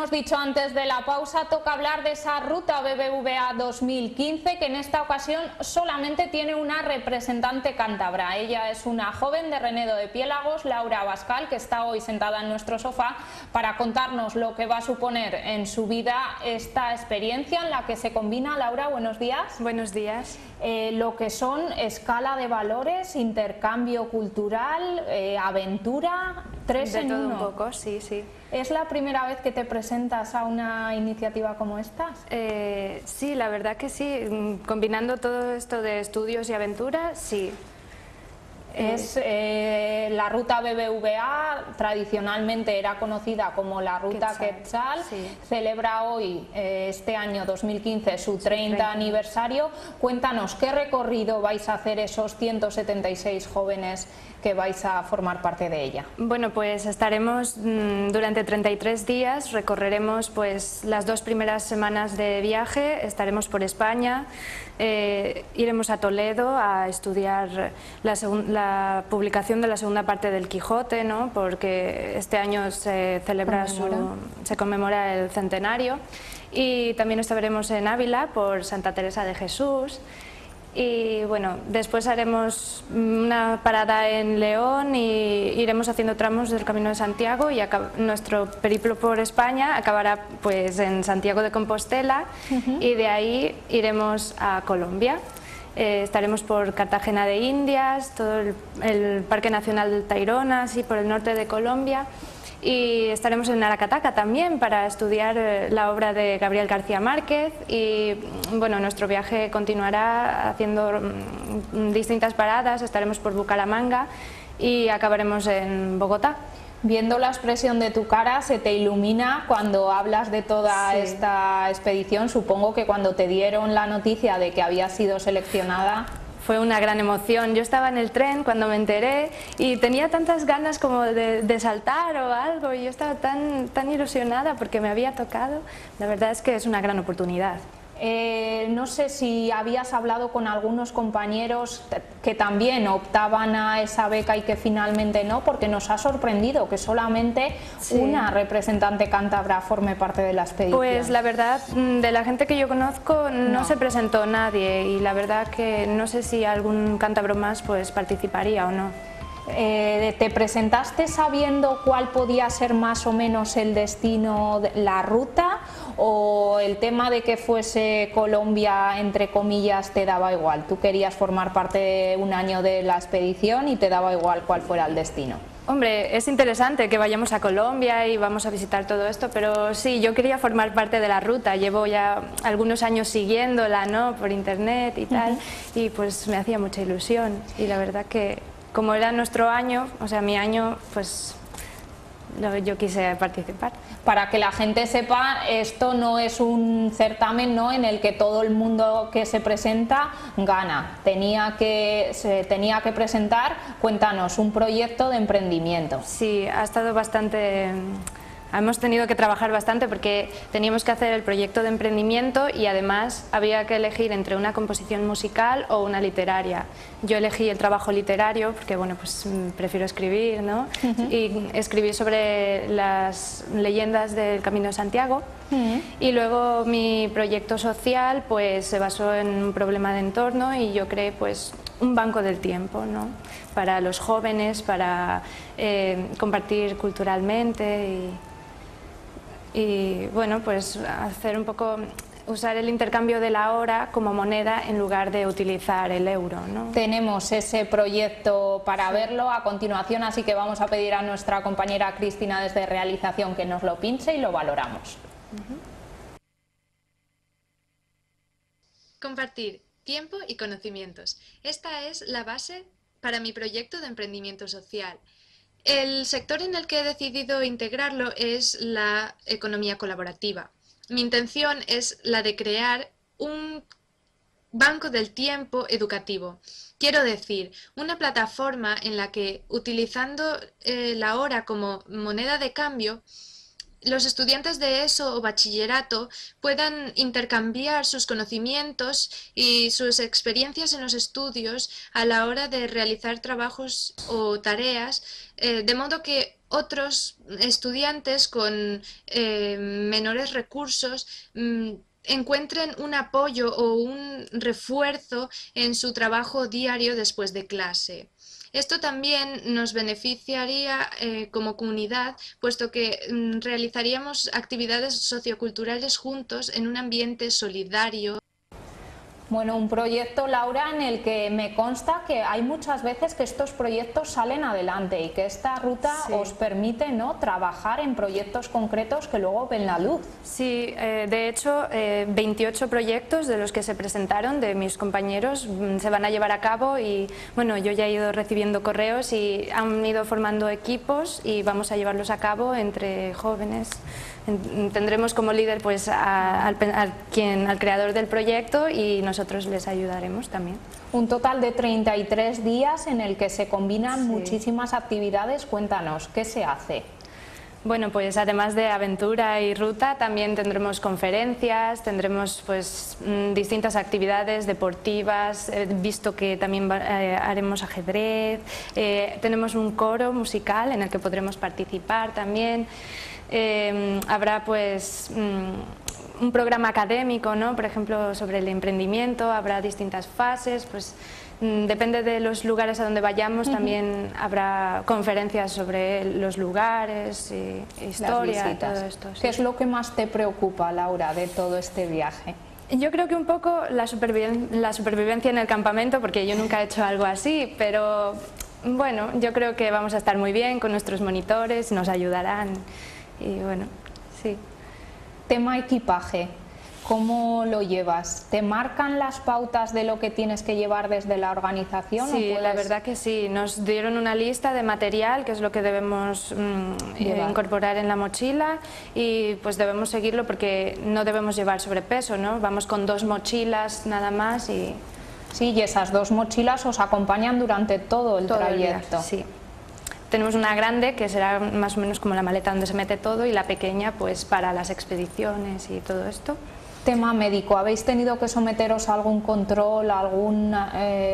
hemos dicho antes de la pausa, toca hablar de esa ruta BBVA 2015 que en esta ocasión solamente tiene una representante cántabra. Ella es una joven de Renedo de Piélagos, Laura Abascal, que está hoy sentada en nuestro sofá para contarnos lo que va a suponer en su vida esta experiencia en la que se combina, Laura, buenos días. Buenos días. Lo que son escala de valores, intercambio cultural, aventura, tres en uno. De todo un poco, sí, sí. ¿Es la primera vez que te presentas a una iniciativa como esta? Sí, la verdad que sí. Combinando todo esto de estudios y aventuras, sí. Es la ruta BBVA, tradicionalmente era conocida como la ruta Quetzal, sí. Celebra hoy, este año 2015, su 30 aniversario. Cuéntanos, ¿qué recorrido vais a hacer esos 176 jóvenes que vais a formar parte de ella? Bueno, pues estaremos durante 33 días, recorreremos pues las 2 primeras semanas de viaje, estaremos por España, iremos a Toledo a estudiar la publicación de la segunda parte del Quijote, ¿no? Porque este año se celebra se conmemora el centenario, y también estaremos en Ávila por Santa Teresa de Jesús. Y bueno, después haremos una parada en León y iremos haciendo tramos del Camino de Santiago, y nuestro periplo por España acabará pues en Santiago de Compostela, y de ahí iremos a Colombia. Estaremos por Cartagena de Indias, todo el Parque Nacional del Tayrona, así por el norte de Colombia. Y estaremos en Aracataca también para estudiar la obra de Gabriel García Márquez, y bueno, nuestro viaje continuará haciendo distintas paradas. Estaremos por Bucaramanga y acabaremos en Bogotá. Viendo la expresión de tu cara, se te ilumina cuando hablas de toda esta expedición. Supongo que cuando te dieron la noticia de que habías sido seleccionada... Fue una gran emoción. Yo estaba en el tren cuando me enteré y tenía tantas ganas como de saltar o algo, y yo estaba tan ilusionada porque me había tocado. La verdad es que es una gran oportunidad. No sé si habías hablado con algunos compañeros que también optaban a esa beca y que finalmente no, porque nos ha sorprendido que solamente una representante cántabra forme parte de la expedición. Pues la verdad, de la gente que yo conozco no se presentó nadie, y la verdad que no sé si algún cántabro más pues participaría o no. ¿Te presentaste sabiendo cuál podía ser más o menos el destino, la ruta, o el tema de que fuese Colombia, entre comillas, te daba igual? Tú querías formar parte un año de la expedición y te daba igual cuál fuera el destino. Hombre, es interesante que vayamos a Colombia y vamos a visitar todo esto, pero sí, yo quería formar parte de la ruta. Llevo ya algunos años siguiéndola, ¿no?, por internet y tal, y pues me hacía mucha ilusión, y la verdad que como era nuestro año, o sea, mi año, pues yo quise participar. Para que la gente sepa, esto no es un certamen, ¿no?, en el que todo el mundo que se presenta gana. Se tenía que presentar, cuéntanos, un proyecto de emprendimiento. Sí, ha estado bastante... Hemos tenido que trabajar bastante porque teníamos que hacer el proyecto de emprendimiento, y además había que elegir entre una composición musical o una literaria. Yo elegí el trabajo literario porque, bueno, pues prefiero escribir, ¿no? Y escribí sobre las leyendas del Camino de Santiago. Y luego mi proyecto social pues se basó en un problema de entorno, y yo creé pues un banco del tiempo, ¿no?, para los jóvenes, para compartir culturalmente y bueno, pues hacer un poco, usar el intercambio de la hora como moneda en lugar de utilizar el euro, ¿no? Tenemos ese proyecto para verlo a continuación, así que vamos a pedir a nuestra compañera Cristina desde realización que nos lo pinche y lo valoramos. Compartir tiempo y conocimientos. Esta es la base para mi proyecto de emprendimiento social. El sector en el que he decidido integrarlo es la economía colaborativa. Mi intención es la de crear un banco del tiempo educativo. Quiero decir, una plataforma en la que, utilizando la hora como moneda de cambio, los estudiantes de ESO o bachillerato puedan intercambiar sus conocimientos y sus experiencias en los estudios a la hora de realizar trabajos o tareas, de modo que otros estudiantes con menores recursos encuentren un apoyo o un refuerzo en su trabajo diario después de clase. Esto también nos beneficiaría como comunidad, puesto que realizaríamos actividades socioculturales juntos en un ambiente solidario. Bueno, un proyecto, Laura, en el que me consta que hay muchas veces que estos proyectos salen adelante y que esta ruta os permite, ¿no?, trabajar en proyectos concretos que luego ven la luz. Sí, de hecho 28 proyectos de los que se presentaron de mis compañeros se van a llevar a cabo y bueno, yo ya he ido recibiendo correos y han ido formando equipos y vamos a llevarlos a cabo entre jóvenes. Tendremos como líder pues al creador del proyecto y nosotros les ayudaremos también. Un total de 33 días en el que se combinan muchísimas actividades. Cuéntanos, ¿qué se hace? Bueno, pues además de aventura y ruta también tendremos conferencias, tendremos pues distintas actividades deportivas, visto que también haremos ajedrez, tenemos un coro musical en el que podremos participar también. Habrá pues un programa académico, ¿no?, por ejemplo sobre el emprendimiento, habrá distintas fases, pues depende de los lugares a donde vayamos, también habrá conferencias sobre los lugares, historia y todo esto. Sí. ¿Qué es lo que más te preocupa, Laura, de todo este viaje? Yo creo que un poco la supervivencia en el campamento, porque yo nunca he hecho algo así, pero bueno, yo creo que vamos a estar muy bien con nuestros monitores, nos ayudarán y bueno, sí. Tema equipaje, ¿cómo lo llevas? ¿Te marcan las pautas de lo que tienes que llevar desde la organización? Sí, la verdad que sí, nos dieron una lista de material, que es lo que debemos incorporar en la mochila y pues debemos seguirlo porque no debemos llevar sobrepeso, ¿no? Vamos con 2 mochilas nada más y... Sí, y esas 2 mochilas os acompañan durante todo el trayecto. Sí. Tenemos una grande que será más o menos como la maleta donde se mete todo y la pequeña pues para las expediciones y todo esto. Tema médico, ¿habéis tenido que someteros a algún control, a alguna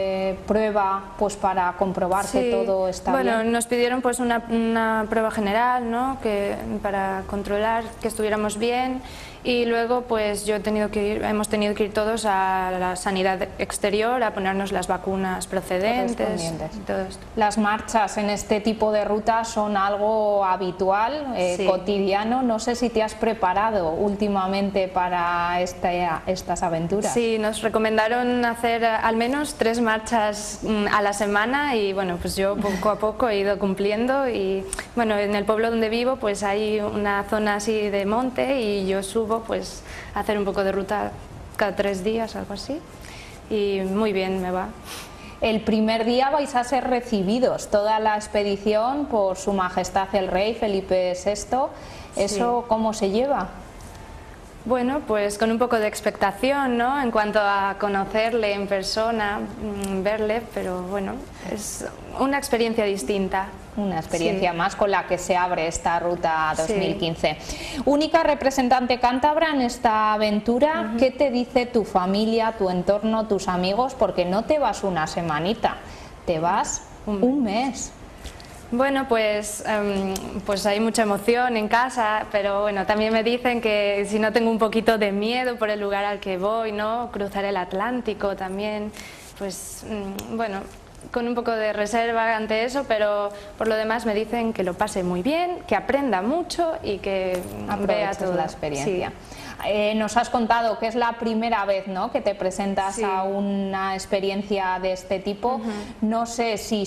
prueba pues para comprobar que todo está bien? Bueno, nos pidieron pues una prueba general, ¿no?, para controlar que estuviéramos bien y luego pues hemos tenido que ir todos a la sanidad exterior a ponernos las vacunas procedentes y todo esto. Las marchas en este tipo de rutas son algo habitual, cotidiano. No sé si te has preparado últimamente para estas aventuras. Sí, nos recomendaron hacer al menos 3 marchas a la semana y bueno, pues yo poco a poco he ido cumpliendo y bueno, en el pueblo donde vivo pues hay una zona así de monte y yo subo pues a hacer un poco de ruta cada 3 días, algo así, y muy bien me va. El primer día vais a ser recibidos, toda la expedición, por Su Majestad el Rey Felipe VI. ¿Eso cómo se lleva? Bueno, pues con un poco de expectación, ¿no?, en cuanto a conocerle en persona, verle, pero bueno, es una experiencia distinta. Una experiencia más con la que se abre esta ruta 2015. Única representante cántabra en esta aventura. ¿Qué te dice tu familia, tu entorno, tus amigos? Porque no te vas una semanita, te vas un mes. Bueno, pues hay mucha emoción en casa, pero bueno, también me dicen que si no tengo un poquito de miedo por el lugar al que voy, ¿no?, cruzar el Atlántico también, pues bueno, con un poco de reserva ante eso, pero por lo demás me dicen que lo pase muy bien, que aprenda mucho y que vea toda la experiencia. Nos has contado que es la primera vez, ¿no?, que te presentas a una experiencia de este tipo. No sé si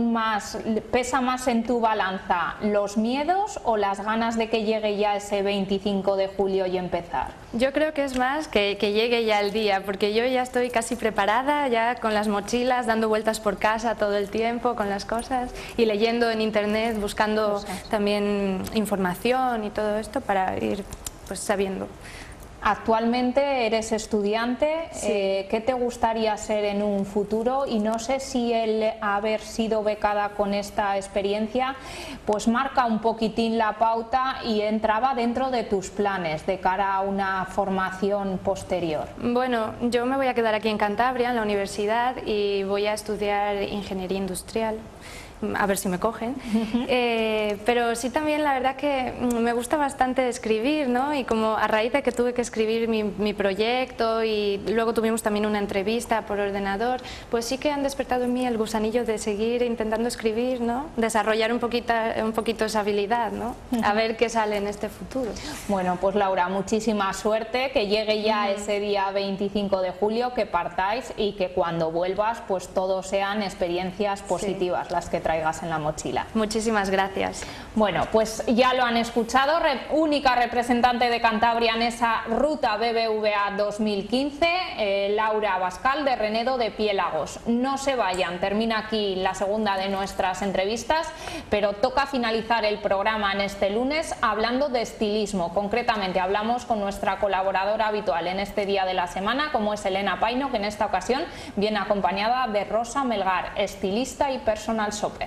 pesa más en tu balanza los miedos o las ganas de que llegue ya ese 25 de julio y empezar. Yo creo que es más que llegue ya el día, porque yo ya estoy casi preparada, ya con las mochilas, dando vueltas por casa todo el tiempo con las cosas y leyendo en internet, buscando también información y todo esto para ir pues sabiendo. Actualmente eres estudiante, ¿qué te gustaría ser en un futuro? Y no sé si el haber sido becada con esta experiencia pues marca un poquitín la pauta y entraba dentro de tus planes de cara a una formación posterior. Bueno, yo me voy a quedar aquí en Cantabria, en la universidad, y voy a estudiar ingeniería industrial. a ver si me cogen. Pero sí también la verdad que me gusta bastante escribir, ¿no? Y como a raíz de que tuve que escribir mi proyecto y luego tuvimos también una entrevista por ordenador, pues sí que han despertado en mí el gusanillo de seguir intentando escribir, ¿no? Desarrollar un poquito esa habilidad, ¿no? A ver qué sale en este futuro. Bueno, pues Laura, muchísima suerte, que llegue ya ese día 25 de julio, que partáis y que cuando vuelvas pues todo sean experiencias positivas las que traigas en la mochila. Muchísimas gracias. Bueno, pues ya lo han escuchado, única representante de Cantabria en esa ruta BBVA 2015, Laura Abascal de Renedo de Piélagos. No se vayan, termina aquí la segunda de nuestras entrevistas, pero toca finalizar el programa en este lunes hablando de estilismo. Concretamente hablamos con nuestra colaboradora habitual en este día de la semana, como es Elena Paino, que en esta ocasión viene acompañada de Rosa Melgar, estilista y personal shopper.